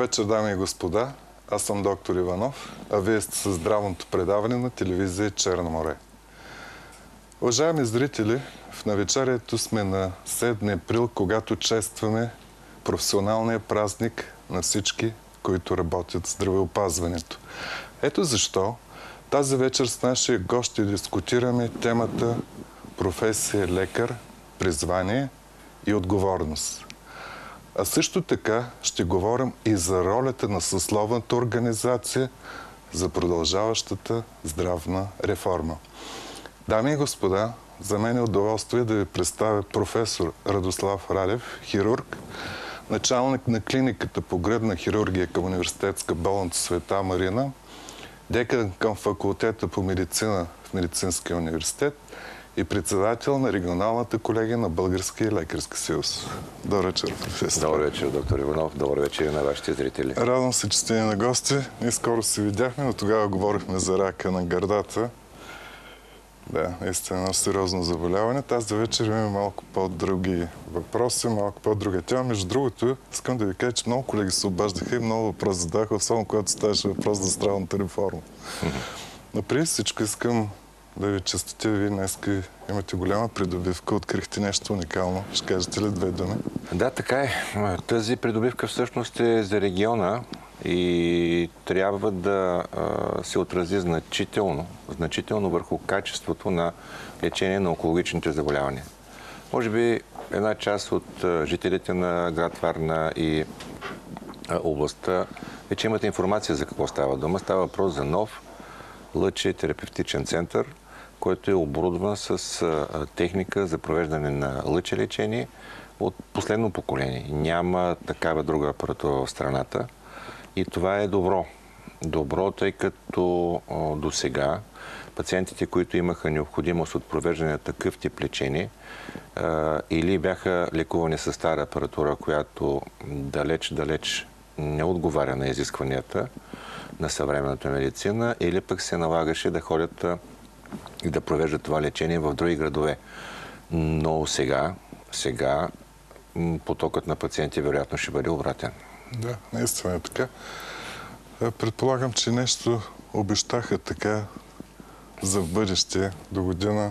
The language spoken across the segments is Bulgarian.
вечер, дами и господа. Аз съм доктор Иванов, а вие сте със здравното предаване на телевизия Черно море. Уважаеми зрители, в навечерието сме на 7 април, когато честваме професионалния празник на всички, които работят в здравеопазването. Ето защо тази вечер с нашия гост ще дискутираме темата професия лекар, призвание и отговорност. А също така ще говорим и за ролята на съсловната организация за продължаващата здравна реформа. Дами и господа, за мен е удоволствие да ви представя професор Радослав Радев, хирург, началник на клиниката по гръдна хирургия към Университетска болница Света Марина, декан към факултета по медицина в Медицинския университет и председател на регионалната колегия на Българския лекарски съюз. Добър вечер, професор. Добър вечер, доктор Иванов. Добър вечер на вашите зрители. Радвам се, че сте на гости. Ние скоро се видяхме, но тогава говорихме за рака на гърдата. Да, наистина едно сериозно заболяване. Тази вечер имаме малко по-други въпроси, малко по-друга тема. Между другото, искам да ви кажа, че много колеги се обаждаха и много въпроси зададаха, особено когато ставаше въпрос за здравната реформа. Но преди всичко искам да ви честитя. Вие днес имате голяма придобивка, открихте нещо уникално. Ще кажете ли 2 думи? Да, така е. Тази придобивка всъщност е за региона и трябва да се отрази значително върху качеството на лечение на онкологичните заболявания. Може би една част от жителите на град Варна и областта вече имате информация за какво става дума. Става въпрос за нов лъчетерапевтичен център, който е оборудван с техника за провеждане на лъчелечение от последно поколение. Няма такава друга апаратура в страната и това е добро. Добро, тъй като до сега пациентите, които имаха необходимост от провеждане на такъв тип лечение или бяха лекувани с стара апаратура, която далеч не отговаря на изискванията на съвременната медицина, или пък се налагаше да ходят и да провеждат това лечение в други градове. Но сега потокът на пациенти вероятно ще бъде обратен. Да, наистина е така. Предполагам, че нещо обещаха така за в бъдеще, до година.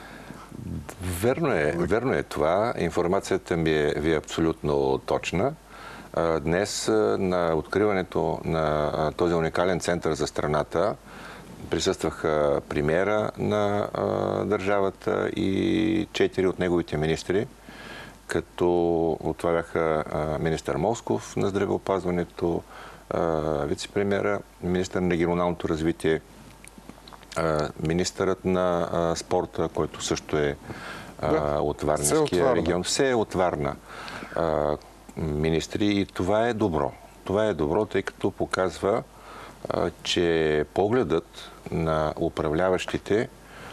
Верно е това. Информацията ви е абсолютно точна. Днес на откриването на този уникален център за страната присъстваха премиера на държавата и 4 от неговите министри, като от това бяха министър Москов на здравеопазването, вице-премиера, министър на регионалното развитие, министърът на спорта, който също е от Варненския регион. Все е от Варна министри и това е добро. Това е добро, тъй като показва, че погледът на управляващите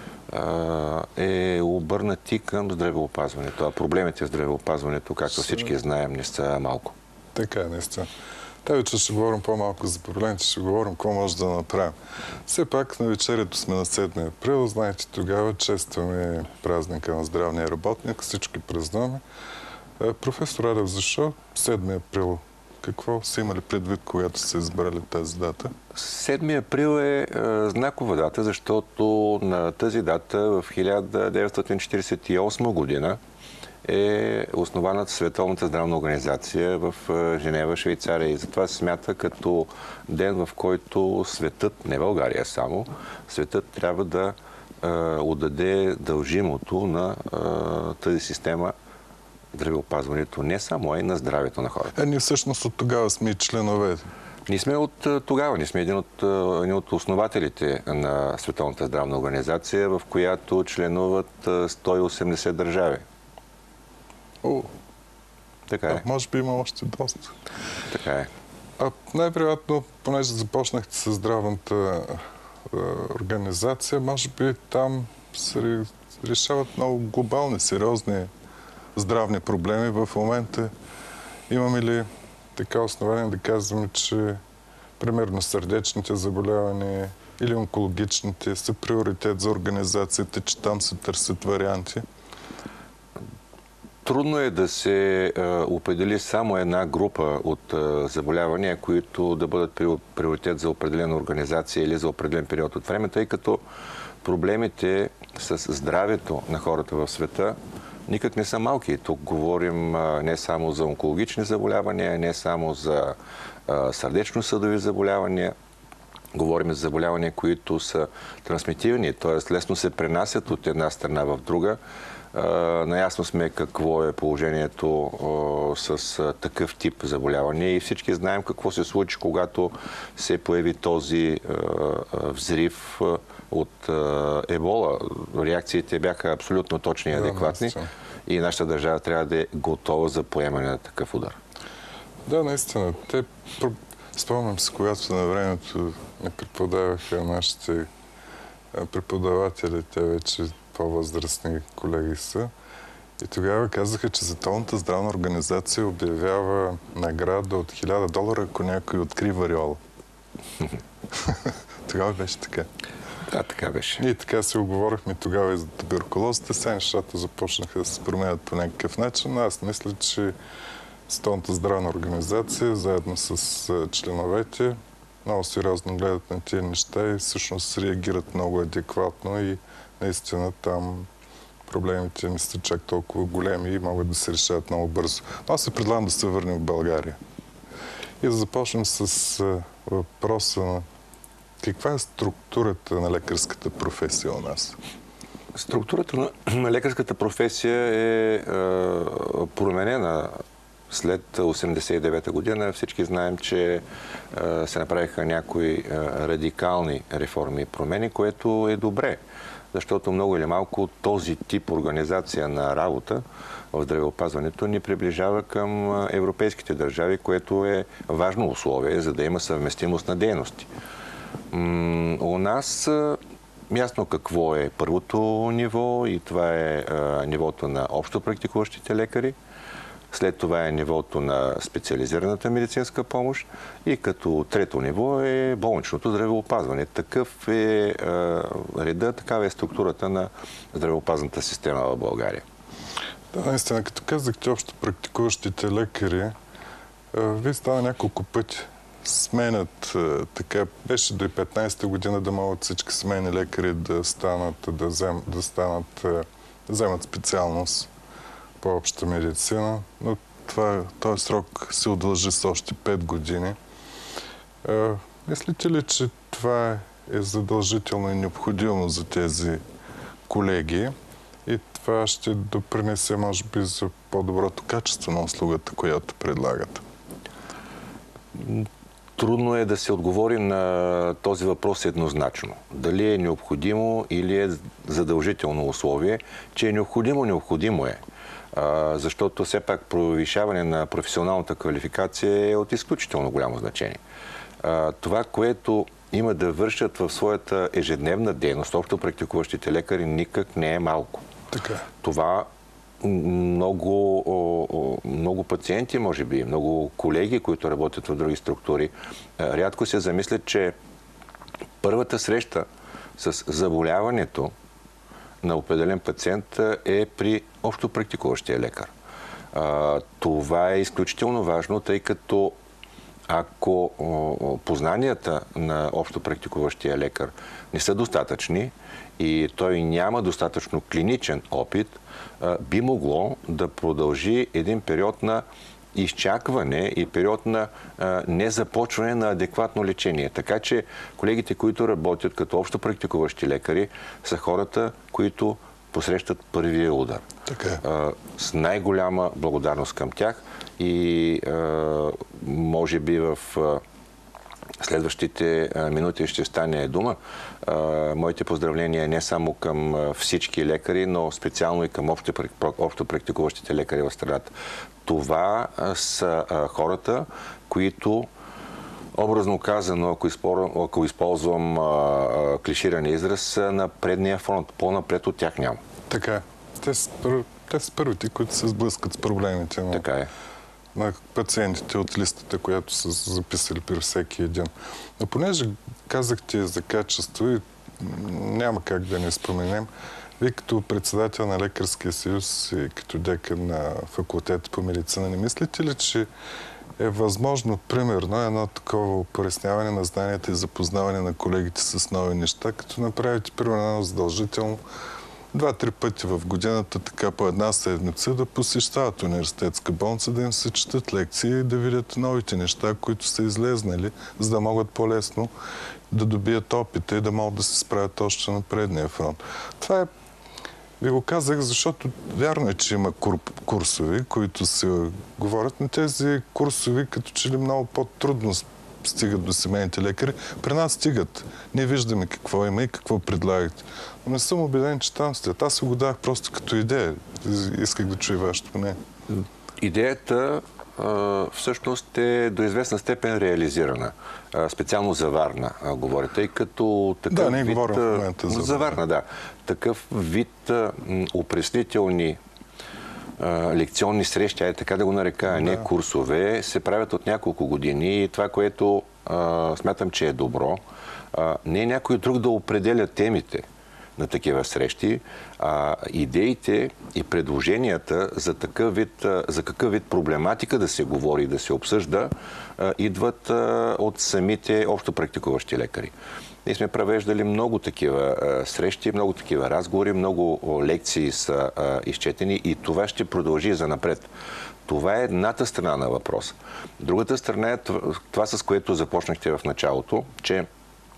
е обърнат и към здравеопазването. А проблемите в здравеопазването, както всички знаем, не са малко. Така е, наистина. Та вече ще говорим по-малко за проблемите, ще говорим какво може да направим. Все пак на вечерието сме на 7 април. Знаете, тогава честваме празника на здравния работник. Всички празнуваме. Професор Радев, защо 7 април? Какво са имали предвид, когато са избрали тази дата? 7 април е знакова дата, защото на тази дата в 1948 година е основана Световната здравна организация в Женева, Швейцария. И затова се смята като ден, в който светът, не България само, светът трябва да отдаде дължимото на тази система здравеопазването, не само, а и на здравето на хората. Ние всъщност от тогава сме и членове. Ние сме от тогава. Ние сме един от основателите на Световната здравна организация, в която членуват 180 държави. Така е. Може би има още доста. Така е. Най-вероятно, понеже започнахте с здравната организация, може би там се решават много глобални, сериозни здравни проблеми. В момента имаме ли така основание да казваме, че примерно сърдечните заболявания или онкологичните са приоритет за организацията, че там се търсят варианти? Трудно е да се определи само една група от заболявания, които да бъдат приоритет за определена организация или за определен период от време, тъй като проблемите с здравето на хората в света никак не са малки. Тук говорим не само за онкологични заболявания, не само за сърдечно-съдови заболявания. Говорим за заболявания, които са трансмитивни, т.е. лесно се пренасят от една страна в друга. Наясно сме какво е положението с такъв тип заболявания и всички знаем какво се случи, когато се появи този взрив от ебола. Реакциите бяха абсолютно точни и адекватни и нашата държава трябва да е готова за поемане на такъв удар. Да, наистина. Спомням се, когато на времето не преподаваха нашите преподаватели, те вече по-възрастни колеги са. И тогава казаха, че Световната здравна организация обявява награда от $1000, ако някой откри вариола. Тогава беше така. Да, така беше. Ние така се оговорихме тогава и за туберкулозата. Сега нещата започнаха да се променят по някакъв начин. Аз мисля, че Световната здравна организация, заедно с членовете, много сериозно гледат на тези неща и всъщност реагират много адекватно и наистина там проблемите не са чак толкова големи и могат да се решават много бързо. Но аз се предлагам да се върнем в България. И да започнем с въпроса на каква е структурата на лекарската професия у нас? Структурата на лекарската професия е променена след 1989 година. Всички знаем, че се направиха някои радикални реформи и промени, което е добре, защото много или малко този тип организация на работа в здравеопазването ни приближава към европейските държави, което е важно условие, за да има съвместимост на дейности. У нас ясно какво е първото ниво и това е нивото на общо практикуващите лекари. След това е нивото на специализираната медицинска помощ и като трето ниво е болничното здравеопазване. Такъв е реда, такава е структурата на здравеопазната система в България. Да, наистина, като казахте общо практикуващите лекари, вие стана няколко пъти сменят, така беше до 2015 година да могат всички семейни лекари да станат, да вземат специалност по обща медицина, но този срок се удължи с още 5 години. Мислите ли, че това е задължително и необходимо за тези колеги и това ще допринесе, може би, за по-доброто качество на услугата, която предлагат? Трудно е да се отговори на този въпрос еднозначно. Дали е необходимо или е задължително условие, че е необходимо е. Защото все пак повишаване на професионалната квалификация е от изключително голямо значение. Това, което има да вършат в своята ежедневна дейност, общо практикуващите лекари, никак не е малко. Така. Това много пациенти, може би, много колеги, които работят в други структури, рядко се замислят, че първата среща с заболяването на определен пациент е при общо практикуващия лекар. Това е изключително важно, тъй като ако познанията на общо практикуващия лекар не са достатъчни и той няма достатъчно клиничен опит, би могло да продължи един период на изчакване и период на незапочване на адекватно лечение. Така че колегите, които работят като общо практикуващи лекари, са хората, които посрещат първия удар. Така. С най-голяма благодарност към тях и може би в следващите минути ще стане дума. Моите поздравления не само към всички лекари, но специално и към общо практикуващите лекари в страната. Това са хората, които, образно казано, ако използвам клиширан израз, са на предния фронт. По-напред от тях няма. Така. Те са първите, които се сблъскат с проблемите на пациентите от листата, която са записали при всеки един. Но понеже казахте за качество и няма как да не споменем, Вие като председател на Лекарския съюз и като декан на факултета по медицина, не мислите ли, че е възможно, примерно, едно такова упорядочаване на знанията и запознаване на колегите с нови неща, като направите, примерно, едно задължително 2-3 пъти в годината, така по една седмица, да посещават университетска болница, да им се четат лекции и да видят новите неща, които са излезнали, за да могат по-лесно да добият опита и да могат да се справят още на предния фронт. Това е, ви го казах, защото вярно е, че има курсови, които се говорят, но тези курсови като че ли много по-трудно стигат до семейните лекари. При нас стигат. Ние виждаме какво има и какво предлагат. Но не съм убеден, че там стоят. Аз се го дах просто като идея. Исках да чуя вашето мнение. Идеята всъщност е до известна степен реализирана. Специално за Варна говоря, тъй като такъв да, не говорим в момента за Варна, да. Такъв вид опреснителни лекционни срещи, така да го нарека, а не курсове, се правят от няколко години и това, което смятам, че е добро, не е някой друг да определя темите на такива срещи, а идеите и предложенията за какъв вид проблематика да се говори, да се обсъжда, идват от самите общопрактикуващи лекари. Ние сме провеждали много такива срещи, много такива разговори, много лекции са изчетени и това ще продължи занапред. Това е едната страна на въпрос. Другата страна е това, с което започнахте в началото, че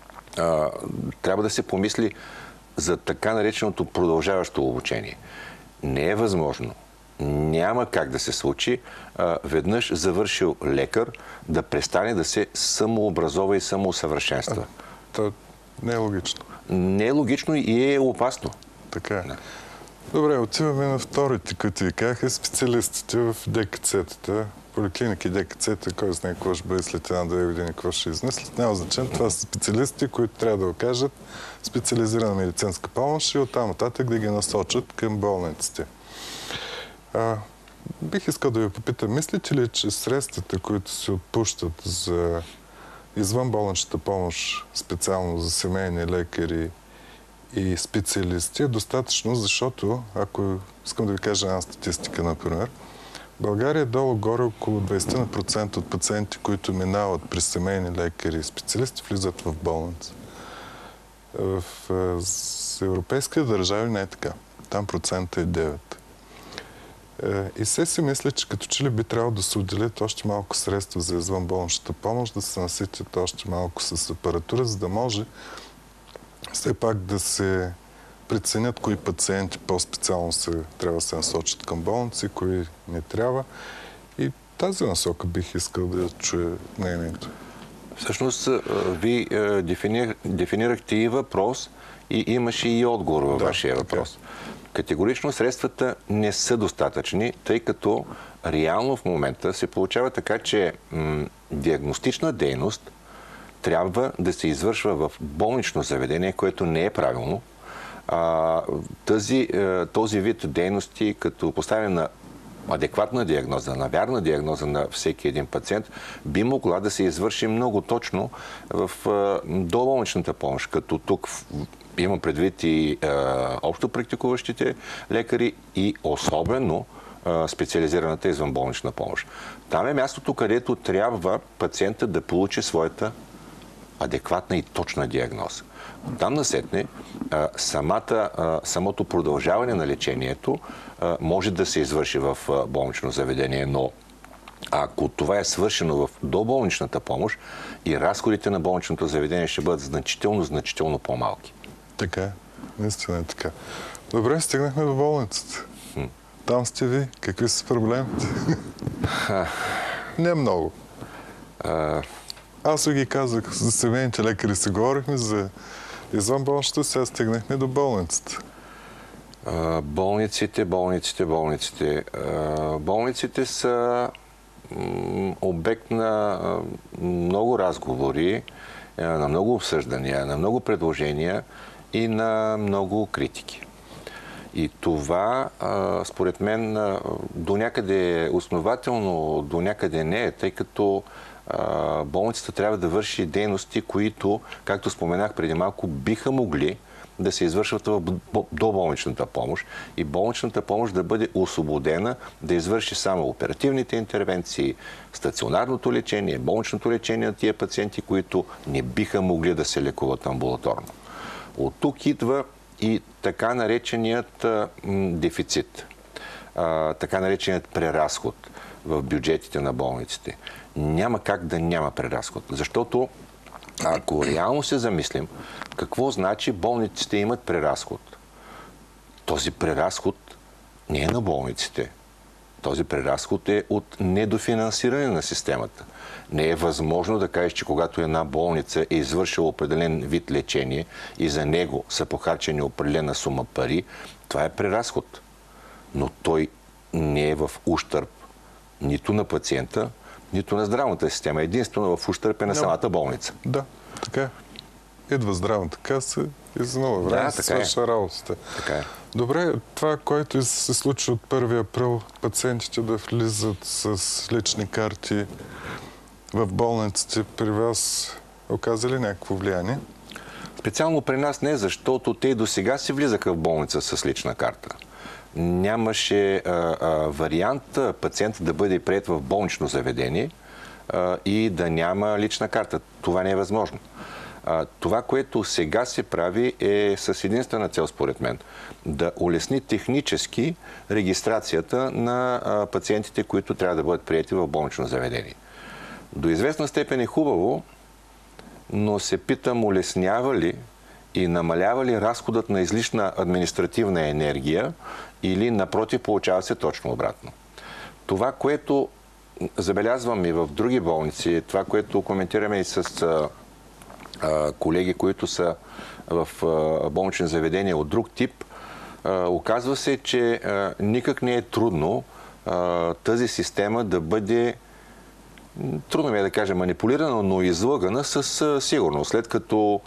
трябва да се помисли за така нареченото продължаващо обучение. Не е възможно. Няма как да се случи веднъж завършил лекар да престане да се самообразова и самоусъвършенства. То не е логично. Не е логично и е опасно. Така е. Да. Добре, отиваме на вторите, които ви казаха, специалистите в ДКЦ-тата, поликлиники ДКЦ-та, кой знае какво ще бъде след 1-2 години, какво ще измислят. Няма значение. Това са специалисти, които трябва да окажат специализирана медицинска помощ и оттам нататък да ги насочат към болниците. Бих искал да ви попитам, мислите ли, че средствата, които се отпущат за извънболничната помощ, специално за семейни лекари и специалисти, е достатъчно, защото, ако искам да ви кажа една статистика, например, България е долу-горе около 20% от пациенти, които минават при семейни лекари и специалисти, влизат в болница. В европейските държави не е така. Там процентът е 9%. И се си мисля, че като че ли би трябвало да се отделят още малко средства за извънболничната помощ, да се наситят още малко с апаратура, за да може все пак да се преценят кои пациенти по-специално трябва да се насочат към болници, кои не трябва. И тази насока бих искал да чуя мнението. Всъщност, ви дефинирахте и въпрос, и имаше и отговор във вашия въпрос. Категорично средствата не са достатъчни, тъй като реално в момента се получава така, че диагностична дейност трябва да се извършва в болнично заведение, което не е правилно. Този вид дейности, като поставяне на адекватна диагноза, на вярна диагноза на всеки един пациент, би могла да се извърши много точно в доболничната помощ, като тук имам предвид и общо практикуващите лекари и особено специализираната извънболнична помощ. Там е мястото, където трябва пациента да получи своята адекватна и точна диагноза. Там насетне самото продължаване на лечението може да се извърши в болнично заведение, но ако това е свършено в доболничната помощ, и разходите на болничното заведение ще бъдат значително по-малки. Така е. Наистина е така. Добре, стигнахме до болницата. Там сте ви. Какви са проблемите? Не много. Аз ви ги казах, за семейните лекари се говорихме, за извънболничната, сега стигнахме до болницата. Болниците. Болниците са обект на много разговори, на много обсъждания, на много предложения и на много критики. И това, според мен, до някъде е основателно, до някъде не е, тъй като болницата трябва да върши дейности, които, както споменах преди малко, биха могли да се извършват в доболничната помощ и болничната помощ да бъде освободена да извърши само оперативните интервенции, стационарното лечение, болничното лечение на тия пациенти, които не биха могли да се лекуват амбулаторно. От тук идва и така нареченият дефицит, така нареченият преразход в бюджетите на болниците. Няма как да няма преразход, защото ако реално се замислим, какво значи болниците имат преразход? Този преразход не е на болниците. Този преразход е от недофинансиране на системата. Не е възможно да кажеш, че когато една болница е извършила определен вид лечение и за него са похарчени определена сума пари, това е преразход. Но той не е в ущърб нито на пациента, нито на здравната система. Единствено в ущърб е на самата болница. Да, така е. Идва здравната каса и за много време се свършва работата. Така е. Добре, това, което се случи от 1 април, пациентите да влизат с лични карти в болниците, при вас оказа ли някакво влияние? Специално при нас не, защото те и до сега си влизаха в болница с лична карта. Нямаше вариант пациентът да бъде приет в болнично заведение и да няма лична карта. Това не е възможно. Това, което сега се прави, е с единствена цел, според мен, да улесни технически регистрацията на пациентите, които трябва да бъдат приети в болнично заведение. До известна степен е хубаво, но се питам, улеснява ли и намалява ли разходът на излишна административна енергия или напротив получава се точно обратно. Това, което забелязвам и в други болници, това, което коментираме и с колеги, които са в болнични заведения от друг тип, оказва се, че никак не е трудно тази система да бъде, трудно ми е да кажа манипулирана, но излъгана със сигурност. След като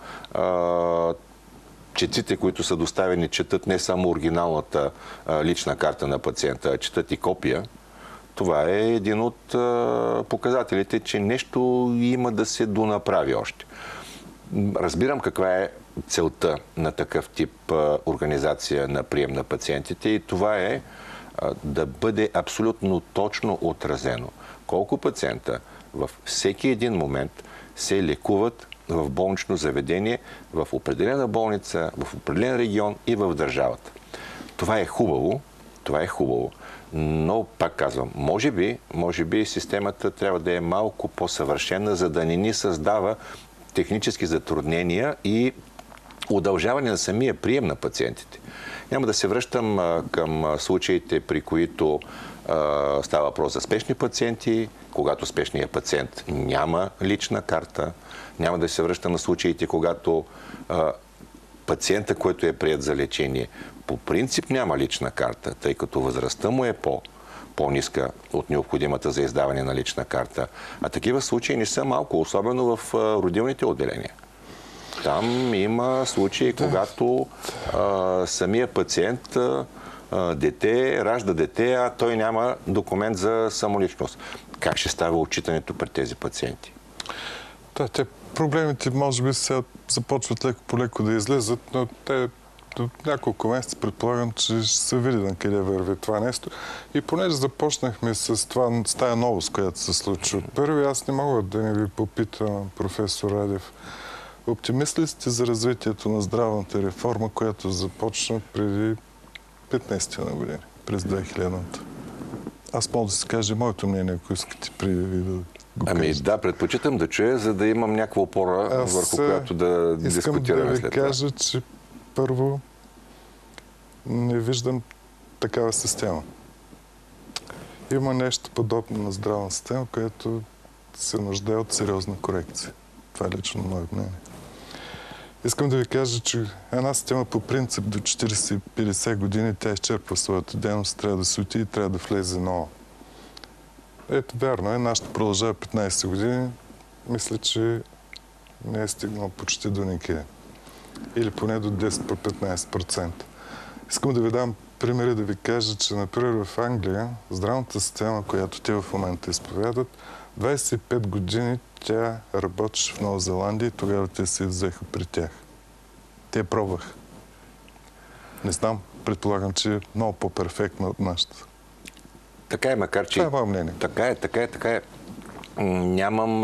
четците, които са доставени, четат не само оригиналната лична карта на пациента, а четат и копия, това е един от показателите, че нещо има да се донаправи още. Разбирам каква е целта на такъв тип организация на прием на пациентите и това е да бъде абсолютно точно отразено колко пациента във всеки един момент се лекуват в болнично заведение, в определена болница, в определен регион и в държавата. Това е хубаво, но пак казвам, може би системата трябва да е малко по-съвършена, за да не ни създава технически затруднения и удължаване на самия прием на пациентите. Няма да се връщам към случаите, при които става въпрос за спешни пациенти, когато спешният пациент няма лична карта. Няма да се връщам на случаите, когато пациента, който е приет за лечение, по принцип няма лична карта, тъй като възрастта му е по-ниска от необходимата за издаване на лична карта. А такива случаи не са малко, особено в родилните отделения. Там има случаи, когато самия пациент ражда дете, а той няма документ за самоличност. Как ще става отчитането пред тези пациенти? Да, проблемите може би сега започват леко по леко да излезат, но те до няколко месеца предполагам, че ще се види на къде върви това нещо. И понеже започнахме с тая новост, която се случва. Първи, аз не мога да не ви попитам, професор Радев, оптимист ли сте за развитието на здравната реформа, която започна преди 15 на години, през 2000-та? Аз мога да си кажа моето мнение, ако искате преди да ви да го кажете. Да, предпочитам да чуя, за да имам някаква опора, върху която да дискутираме след това. Искам да ви кажа, че първо не виждам такава система. Има нещо подобно на здравна система, което се нуждае от сериозна корекция. Това е лично мое мнение. Искам да ви кажа, че една система по принцип до 40-50 години тя изчерпва своята дейност, трябва да се отиде и трябва да влезе нова. Ето, вярно е, нашата продължава 15 години. Мисля, че не е стигнал почти до никъде. Или поне до 10-15%. Искам да ви дам примери, да ви кажа, че, например, в Англия здравната система, която те в момента изповядат, 25 години тя работеше в Нова Зеландия и тогава те се взеха при тях. Те пробваха. Не знам, предполагам, че е много по-перфектна от нашата. Така е, макар че... Това е мое мнение. Така е. Нямам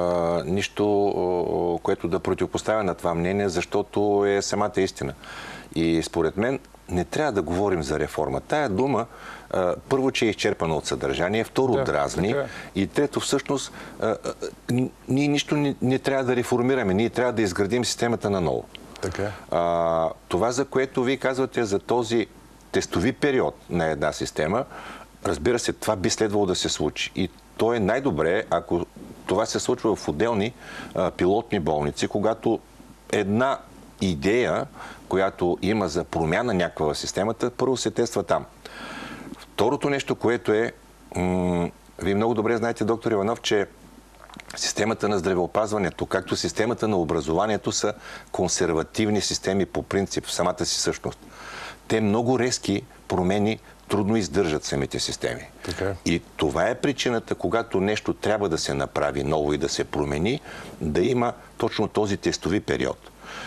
нищо, което да противопоставя на това мнение, защото е самата истина. И според мен не трябва да говорим за реформа. Тая дума, първо, че е изчерпана от съдържание, второ, дразни, и трето, всъщност, ние нищо не трябва да реформираме, ние трябва да изградим системата наново. Така. Това, за което вие казвате за този тестови период на една система, разбира се, това би следвало да се случи. И то е най-добре, ако това се случва в отделни пилотни болници, когато една идея, която има за промяна някаква в системата, първо се тества там. Второто нещо, което е, вие много добре знаете, доктор Иванов, че системата на здравеопазването, както системата на образованието, са консервативни системи по принцип в самата си същност. Те много резки промени трудно издържат самите системи. Така. И това е причината, когато нещо трябва да се направи ново и да се промени, да има точно този тестови период.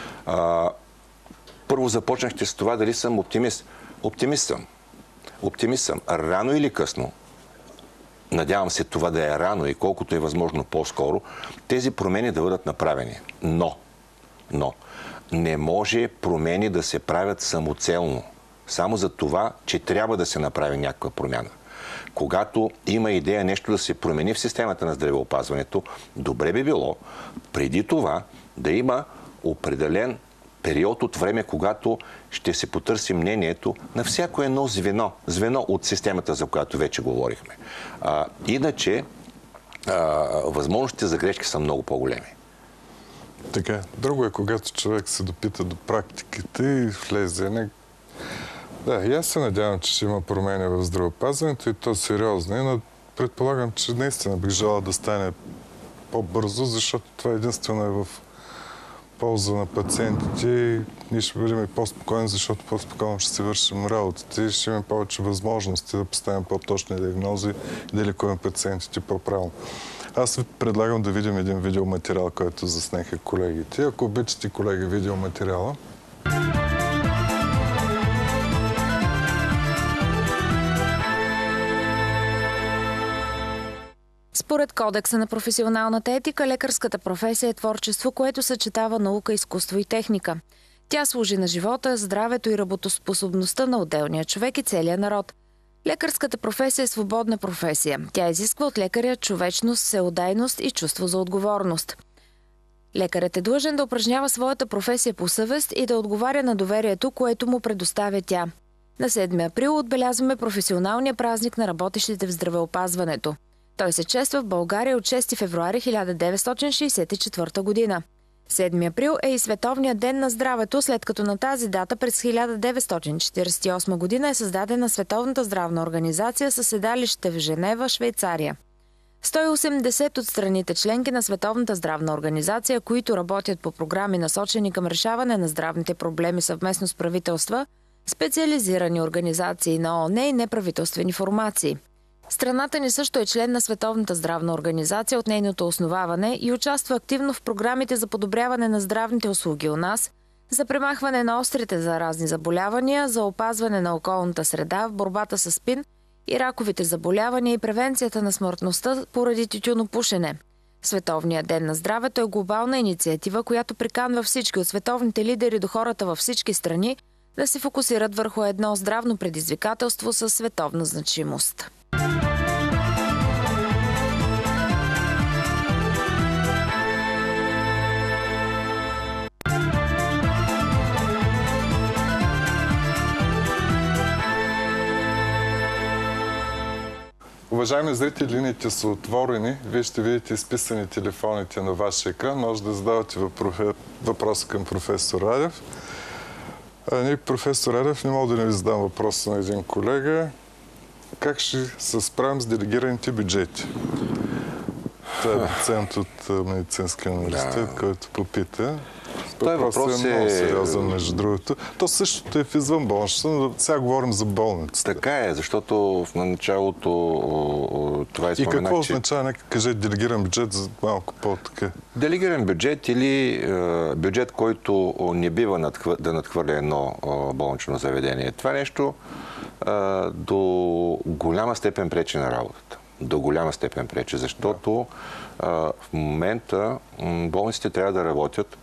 Първо започнахте с това дали съм оптимист. Оптимист съм. Рано или късно, надявам се това да е рано и колкото е възможно по-скоро, тези промени да бъдат направени. Но не може промени да се правят самоцелно. Само за това, че трябва да се направи някаква промяна. Когато има идея нещо да се промени в системата на здравеопазването, добре би било преди това да има определен период от време, когато ще се потърси мнението на всяко едно звено от системата, за която вече говорихме. Иначе възможностите за грешки са много по-големи. Така. Друго е, когато човек се допита до практиките и влезе. Да, и аз се надявам, че ще има промени в здравеопазването и то сериозно, но предполагам, че наистина бих желал да стане по-бързо, защото това единствено е в полза на пациентите и ние ще бъдем и по-спокойни, защото по-спокойно ще си вършим работата и ще имаме повече възможности да поставим по-точни диагнози и да лекуваме пациентите по-правилно. Аз ви предлагам да видим един видеоматериал, който заснеха колегите. Ако обичате, колеги, видеоматериала. Според Кодекса на професионалната етика, лекарската професия е творчество, което съчетава наука, изкуство и техника. Тя служи на живота, здравето и работоспособността на отделния човек и целия народ. Лекарската професия е свободна професия. Тя изисква от лекаря човечност, всеотдайност и чувство за отговорност. Лекарят е длъжен да упражнява своята професия по съвест и да отговаря на доверието, което му предоставя тя. На 7 април отбелязваме професионалния празник на работещите в здравеопазването. Той се чества в България от 6 февруари 1964 година. 7 април е и Световният ден на здравето, след като на тази дата през 1948 година е създадена Световната здравна организация със седалище в Женева, Швейцария. 180 от страните членки на Световната здравна организация, които работят по програми насочени към решаване на здравните проблеми съвместно с правителства, специализирани организации на ООН и неправителствени формации. Страната ни също е член на Световната здравна организация от нейното основаване и участва активно в програмите за подобряване на здравните услуги у нас, за премахване на острите заразни заболявания, за опазване на околната среда в борбата с СПИН и раковите заболявания и превенцията на смъртността поради тютюнопушене. Световният ден на здравето е глобална инициатива, която приканва всички от световните лидери до хората във всички страни да се фокусират върху едно здравно предизвикателство със световна значимост. Уважаеми зрители, линиите са отворени. Вие ще видите изписани телефоните на вашия екран. Може да задавате въпрос към професор Радев. Ние, професор Радев, не мога да не ви задам въпроса на един колега. Как ще се справим с делегираните бюджети? Това е доцент от Медицинския университет, който попита. Той въпрос е много сериозен, между другото. То същото е в извънболничната, но сега говорим за болницата. Така е, защото в началото това И какво означава, нека каже, делегиран бюджет за малко по-така? Делегиран бюджет или бюджет, който не бива да надхвърля едно болнично заведение. Това нещо до голяма степен пречи на работата. До голяма степен пречи, защото в момента болниците трябва да работят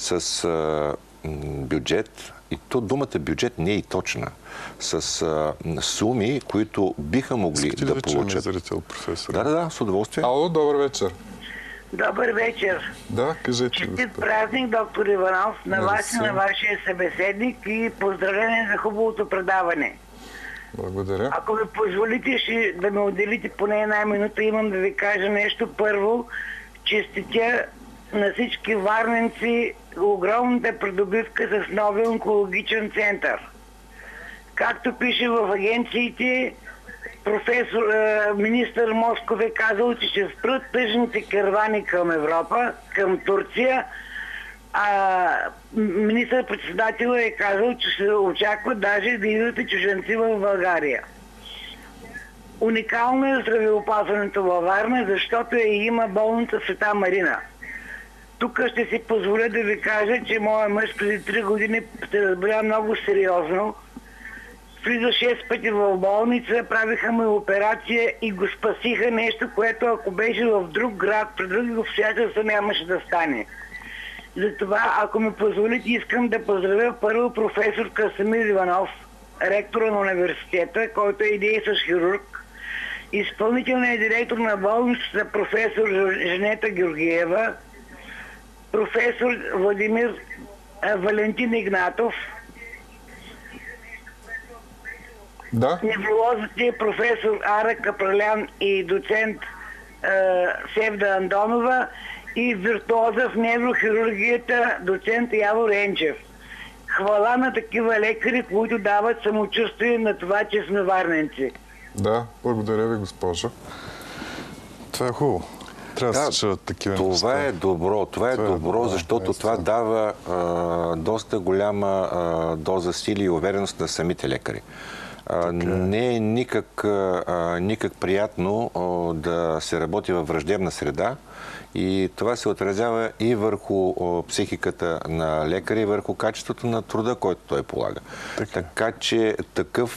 с бюджет, и то думата бюджет не е и точна, с суми, които биха могли да получат. Зрител, професор? Да, с удоволствие. Ало, добър вечер. Добър вечер. Да, кажете. Честит празник, доктор Иванов, на вас и на вашия събеседник и поздравление за хубавото предаване. Благодаря. Ако ми позволите да ме отделите поне една минута, имам да ви кажа нещо. Първо, честитя на всички варненци огромната придобивка с новия онкологичен център. Както пише в агенциите, министър Москов е казал, че ще спрат тъжните каравани към Европа, към Турция, а министър-председателът е казал, че се очаква даже да идват и чужденци в България. Уникално е здравеопазването във Варна, защото има болница Света Марина. Тук ще си позволя да ви кажа, че моя мъж преди 3 години се разболя много сериозно. Влиза 6 пъти в болница, правиха му операция и го спасиха, нещо, което ако беше в друг град, при други обстоятелства нямаше да стане. Затова, ако ми позволите, искам да поздравя първо професор Красимир Иванов, ректора на университета, който е и действащ хирург, изпълнителният директор на болницата професор Женета Георгиева, професор Валентин Игнатов, невролозите професор Ара Капралян и доцент Севда Андонова и виртуоза в неврохирургията доцент Явор Енчев. Хвала на такива лекари, които дават самочувствие на това, че сме варненци. Да, благодаря ви, госпожо. Това е хубаво. Трябва да се чуват такива неща. Това е добро. Това е добро, защото това дава доста голяма доза сили и увереност на самите лекари. Не е никак приятно да се работи във враждебна среда и това се отразява и върху психиката на лекаря и върху качеството на труда, който той полага. Така че такъв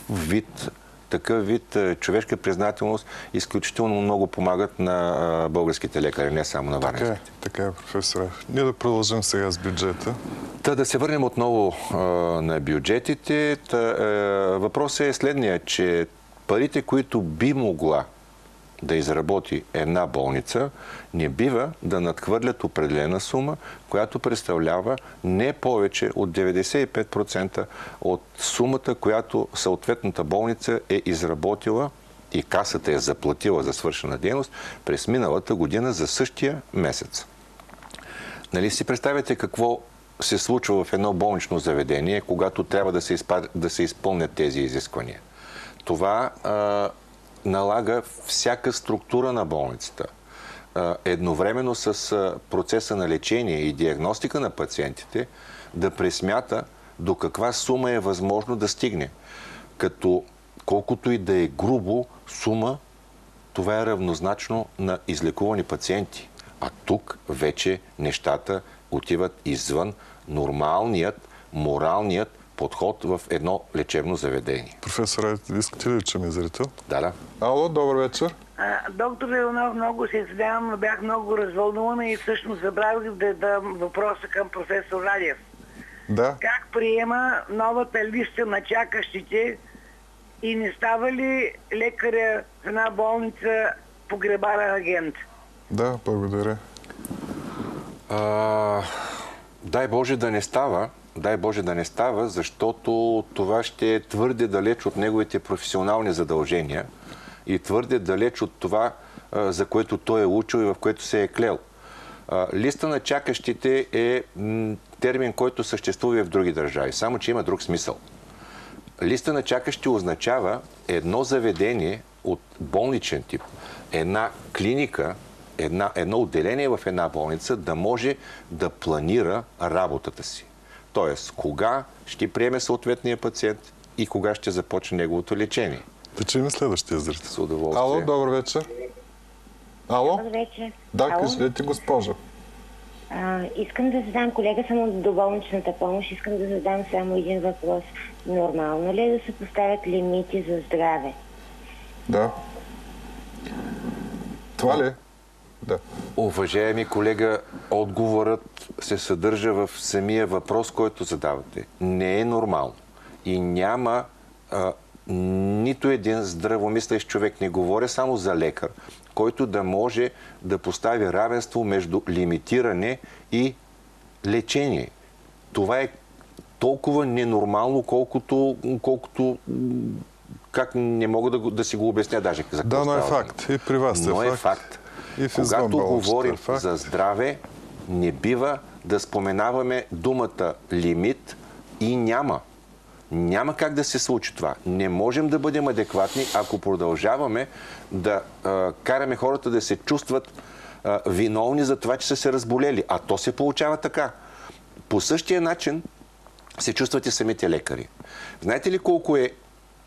вид човешка признателност изключително много помагат на българските лекари, не само на варненските. Така е, професоре. Ние да продължим сега с бюджета. Да се върнем отново на бюджетите. Въпросът е следния, че парите, които би могла да изработи една болница, не бива да надхвърлят определена сума, която представлява не повече от 95% от сумата, която съответната болница е изработила и касата е заплатила за свършена дейност през миналата година за същия месец. Нали си представяте какво се случва в едно болнично заведение, когато трябва да се изпълнят тези изисквания? Това налага всяка структура на болницата, едновременно с процеса на лечение и диагностика на пациентите, да пресмята до каква сума е възможно да стигне. Като колкото и да е грубо сума, това е равнозначно на излекувани пациенти. А тук вече нещата отиват извън нормалният, моралният подход в едно лечебно заведение. Професор, искате ли да чуем зрител? Да. Ало, добър вечер. Доктор Иванов, много се извинявам, но бях много развълнувана и всъщност забравих да дам въпроса към професор Радев. Да. Как приема новата листа на чакащите и не става ли лекаря в една болница погребален агент? Да, благодаря. Дай Боже да не става. Дай Боже да не става, защото това ще е твърде далеч от неговите професионални задължения и твърде далеч от това, за което той е учил и в което се е клел. Листа на чакащите е термин, който съществува и в други държави, само че има друг смисъл. Листа на чакащи означава едно заведение от болничен тип, една клиника едно отделение в една болница да може да планира работата си. Тоест, кога ще приеме съответния пациент и кога ще започне неговото лечение. Да чуем следващия зрител. С удоволствие. Ало, добър вечер. Ало? Добър вечер. Да, Ало? кажете, госпожа. Искам да задам, колега съм от доболничната помощ, искам да задам само един въпрос. Нормално ли е да се поставят лимити за здраве? Да. Това ли? Да. Уважаеми колега, отговорът се съдържа в самия въпрос, който задавате. Не е нормално. И няма нито един здравомислещ човек, не говоря само за лекар, който да може да постави равенство между лимитиране и лечение. Това е толкова ненормално, колкото как не мога да си го обясня даже. За Да, но е факт. И при вас но е факт. факт. И в Когато говорим факт. за здраве, не бива да споменаваме думата лимит и няма. Няма как да се случи това. Не можем да бъдем адекватни, ако продължаваме да караме хората да се чувстват виновни за това, че са се разболели. А то се получава така. По същия начин се чувстват и самите лекари. Знаете ли колко е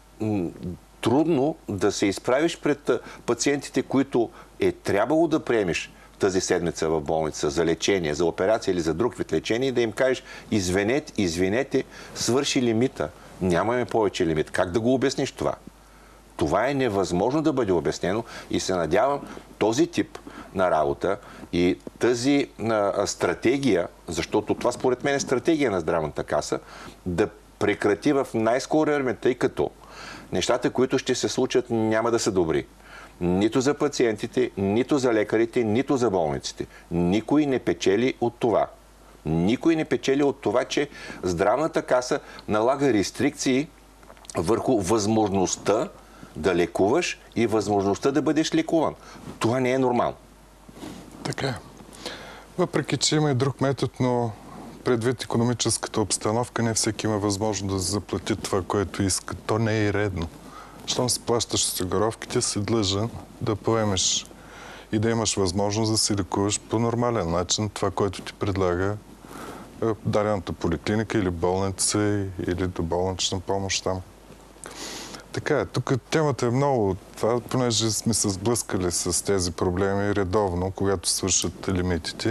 трудно да се изправиш пред пациентите, които е трябвало да приемеш тази седмица в болница за лечение, за операция или за друг вид лечение и да им кажеш: извинете, свърши лимита. Нямаме повече лимит. Как да го обясниш това? Това е невъзможно да бъде обяснено и се надявам този тип на работа и тази стратегия, защото това според мен е стратегия на Здравната каса, да прекрати в най-скоро време, тъй като нещата, които ще се случат, няма да са добри. Нито за пациентите, нито за лекарите, нито за болниците. Никой не печели от това. Никой не печели от това, че Здравната каса налага рестрикции върху възможността да лекуваш и възможността да бъдеш лекуван. Това не е нормално. Така е. Въпреки че има и друг метод, но предвид икономическата обстановка, не всеки има възможност да заплати това, което иска. То не е и редно. Щом си плащаш осигуровките, си длъжен да поемеш и да имаш възможност да си лекуваш по нормален начин това, което ти предлага дадената поликлиника или болница, или доболнична помощ там. Така е, тук темата е много това, понеже сме се сблъскали с тези проблеми редовно, когато свършат лимитите.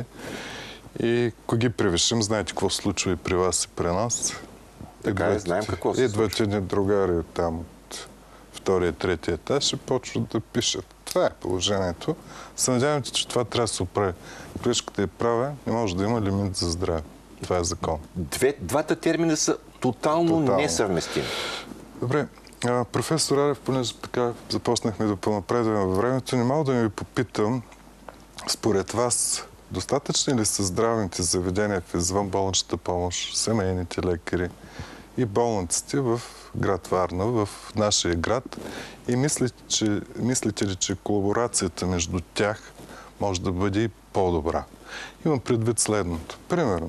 И ако ги превишим, знаете какво се случва и при вас, и при нас. Така е, знаем какво се случва. Идват едни другари там от втория, третия етаж и почват да пишат. Това е положението. Се надявам, че това трябва да се оправи. Колежката е права, не може да има лимит за здраве. Това е закон. Двата термина са тотално несъвместими. Добре. Професор Радев, понеже така започнахме да понапредваме във времето, не мога да ви попитам, според вас, достатъчни ли са здравните заведения в извънболничната помощ, семейните лекари и болниците в град Варна, в нашия град? И мислите ли, че колаборацията между тях може да бъде и по-добра? Имам предвид следното. Примерно,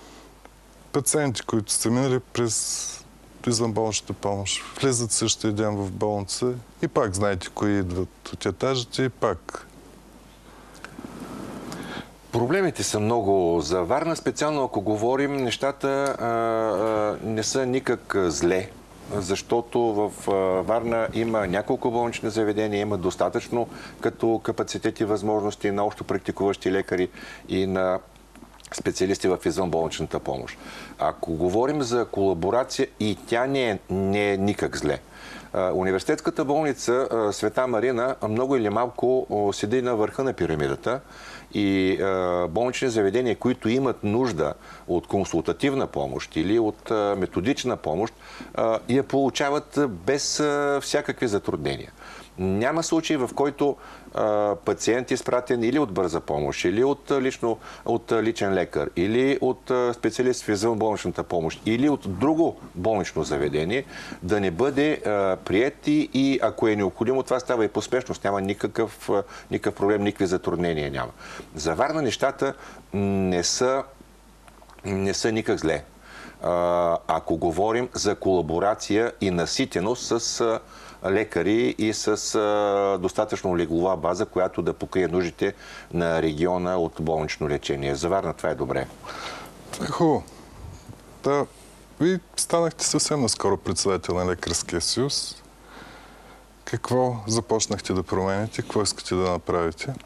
пациенти, които са минали през извънболничната помощ, влизат същия ден в болница и пак знаете кои идват от етажите и пак. Проблемите са много. За Варна специално, ако говорим, нещата не са никак зле, защото в Варна има няколко болнични заведения, има достатъчно като капацитет и възможности на общо практикуващи лекари и на специалисти в извънболничната помощ. Ако говорим за колаборация, и тя не е никак зле. Университетската болница Света Марина много или малко седи на върха на пирамидата и болнични заведения, които имат нужда от консултативна помощ или от методична помощ, я получават без всякакви затруднения. Няма случай, в който пациент е изпратен или от бърза помощ, или от личен лекар, или от специалист в извънболничната помощ, или от друго болнично заведение, да не бъде приет и ако е необходимо, това става и по спешност. Няма никакъв проблем, никакви затруднения няма. За Варна нещата не са никак зле. Ако говорим за колаборация и наситеност с лекари и с достатъчно леглова база, която да покрие нуждите на региона от болнично лечение. За Варна това е добре. Това е хубаво. Да, вие станахте съвсем наскоро председател на Лекарския съюз. Какво започнахте да промените? Какво искате да направите?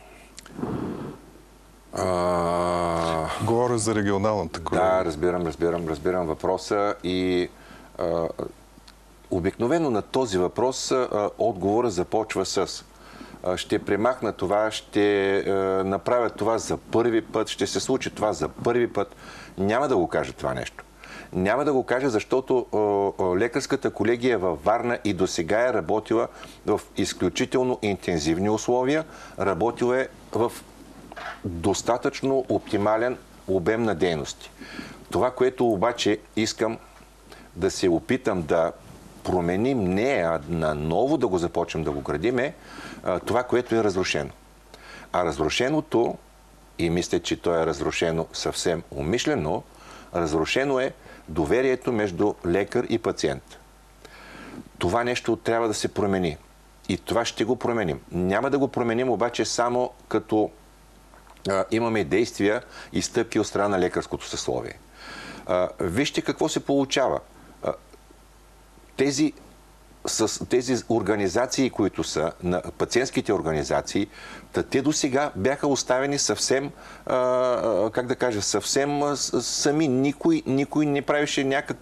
Говоря за регионалната колегия. Да, разбирам въпроса и обикновено на този въпрос отговора започва с ще премахна това, ще направя това за първи път, ще се случи това за първи път. Няма да го кажа това нещо. Няма да го кажа, защото лекарската колегия във Варна и досега е работила в изключително интензивни условия, работила е в достатъчно оптимален обем на дейности. Това, което обаче искам да се опитам да променим, не а наново да го започнем да го градим, е това, което е разрушено. А разрушеното, и мисля, че то е разрушено съвсем умишлено, разрушено е доверието между лекар и пациент. Това нещо трябва да се промени. И това ще го променим. Няма да го променим обаче само като имаме действия и стъпки от страна на лекарското съсловие. Вижте какво се получава. Тези организации, които са на пациентските организации, те до сега бяха оставени съвсем, как да кажа, съвсем сами. Никой не правеше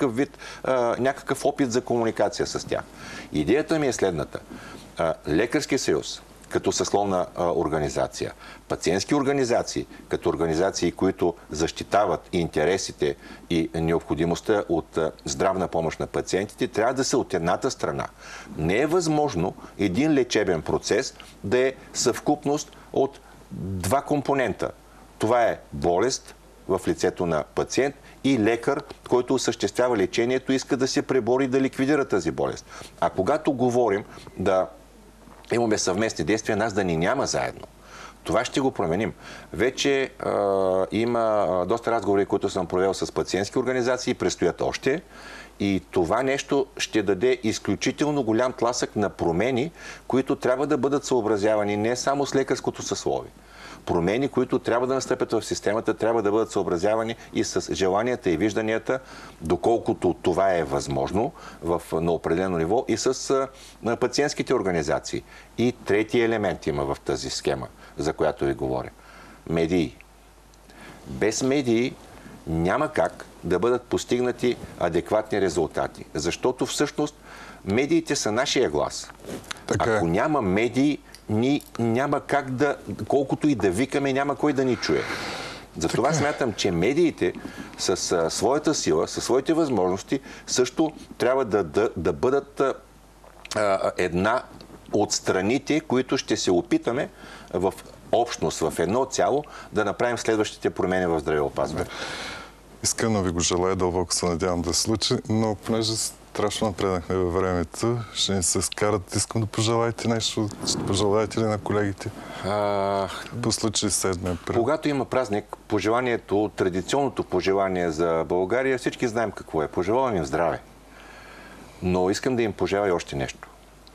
някакъв опит за комуникация с тях. Идеята ми е следната. Лекарския съюз, като съсловна организация, пациентски организации, като организации, които защитават интересите и необходимостта от здравна помощ на пациентите, трябва да са от едната страна. Не е възможно един лечебен процес да е съвкупност от два компонента. Това е болест в лицето на пациент и лекар, който осъществява лечението, иска да се пребори и да ликвидира тази болест. А когато говорим да имаме съвместни действия, нас да ни няма заедно. Това ще го променим. Вече има доста разговори, които съм провел с пациентски организации, предстоят още. И това нещо ще даде изключително голям тласък на промени, които трябва да бъдат съобразявани не само с лекарското съсловие. Промени, които трябва да настъпят в системата, трябва да бъдат съобразявани и с желанията и вижданията, доколкото това е възможно на определено ниво, и с пациентските организации. И третия елемент има в тази схема, за която ви говоря. Медии. Без медии няма как да бъдат постигнати адекватни резултати. Защото всъщност медиите са нашия глас. Ако няма медии, няма как да, колкото и да викаме, няма кой да ни чуе. Затова смятам, че медиите с своята сила, със своите възможности, също трябва да бъдат една от страните, които ще се опитаме в общност, в едно цяло, да направим следващите промени в здравеопазването. Искрено ви го желая, дълбоко се надявам да се случи, но понеже страшно напреднахме във времето, ще ни се скарат. Искам да пожелаете нещо. Ще пожелаете ли на колегите? По случай 7 април. Когато има празник, пожеланието, традиционното пожелание за България, всички знаем какво е. Пожелавам им здраве. Но искам да им пожелая и още нещо.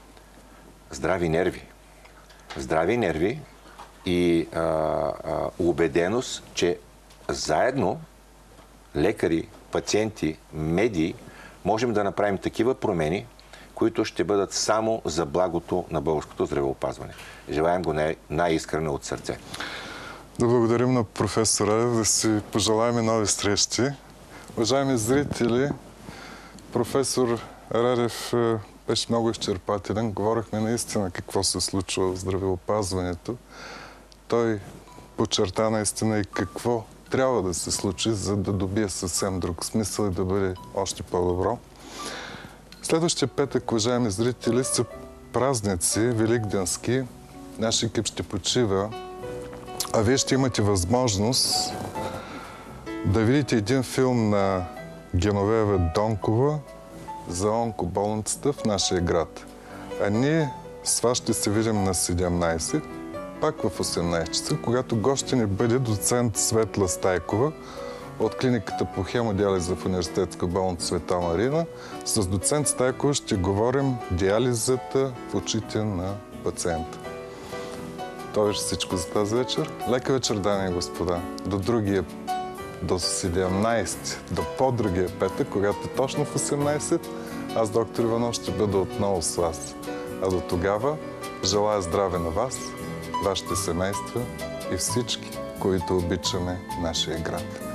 Здрави нерви. Здрави нерви и убеденост, че заедно лекари, пациенти, медии можем да направим такива промени, които ще бъдат само за благото на българското здравеопазване. Желаем го най-искрено от сърце. Да благодарим на професор Радев, да си пожелаем нови срещи. Уважаеми зрители, професор Радев беше много изчерпателен. Говорихме наистина какво се случва в здравеопазването. Той подчерта наистина и какво трябва да се случи, за да добие съвсем друг смисъл и да бъде още по-добро. Следващия петък, уважаеми зрители, са празници, великденски. Нашия екип ще почива, а вие ще имате възможност да видите един филм на Геновева Донкова за онкоболницата в нашия град. А ние с вас ще се видим на 17, пак в 18 часа, когато гостя ни бъде доцент Светла Стайкова от клиниката по хемодиализа в Университетска болница Света Марина. С доцент Стайко ще говорим диализата в очите на пациента. Това е всичко за тази вечер. Лека вечер, дами и господа. До 17, до по-другия петък, когато е точно в 18, аз, доктор Иванов, ще бъда отново с вас. А до тогава желая здраве на вас, вашите семейства и всички, които обичаме нашия град.